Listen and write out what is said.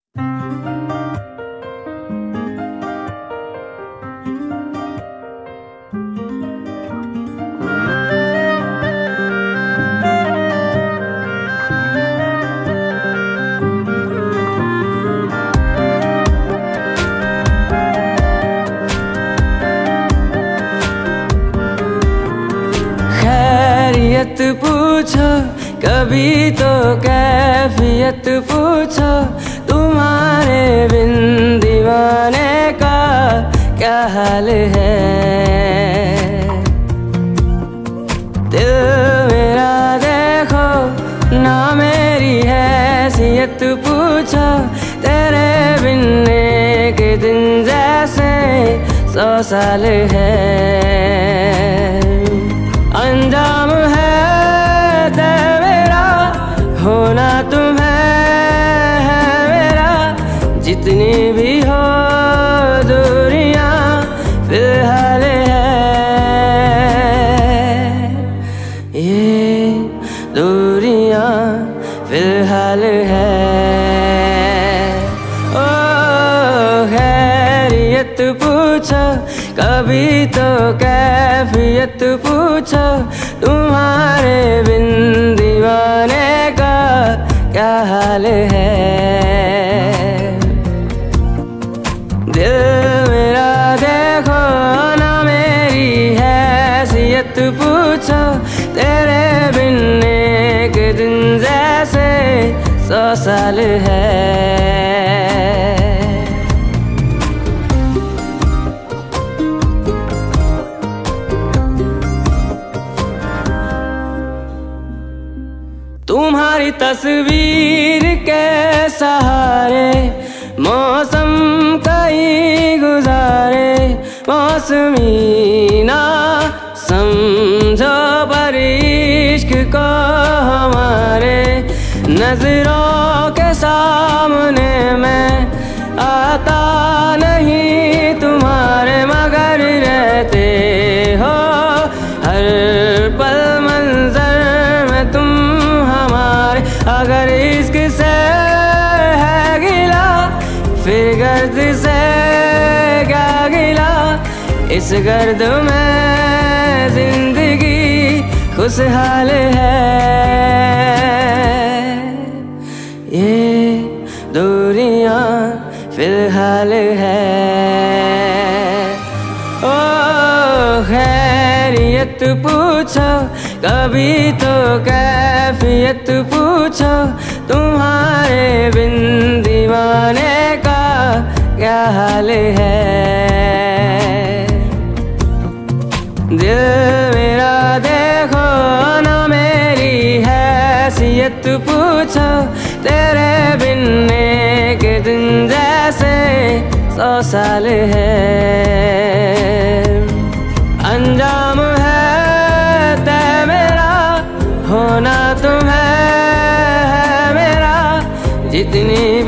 खैरियत पूछो कभी तो कैफियत पूछो, तुम्हारे बिन दीवाने का क्या हाल है। दिल मेरा देखो ना मेरी हैसियत पूछो, तेरे बिन एक दिन जैसे 100 साल है। अंजाम है तेरा होना तुम्हें है मेरा, जितनी भी हो दूरियां फिलहाल है। ये दूरियां फिलहाल है। ओ खैरियत पूछो कभी तो कैफियत पूछो, तुम्हारे बिन दीवाने का क्या हाल है। दिल मेरा देखो ना मेरी हैसियत पूछो, तेरे बिन एक दिन जैसे 100 साल है। तुम्हारी तस्वीर के सहारे मौसम कई गुजारे, मौसमी ना समझो पर इश्क को हमारे, नजरों के सामने मैं आता नहीं तुम्हारे, मगर रहते हो हर पल मंजर में तुम हमारे। अगर इश्क से है गिला फिर गर्द से क्या गिला, इस गर्द में जिंदगी खुशहाल है। ये दूरियां फिलहाल है। ओ खैरियत पूछो कभी तो कैफियत पूछो, तुम्हारे बिन दीवाने का क्या हाल है। दिल मेरा देखो ना मेरी हैसियत पूछो, तेरे बिन एक दिन जैसे 100 साल है। अंजाम है तय मेरा होना तुम्हें है मेरा, जितनी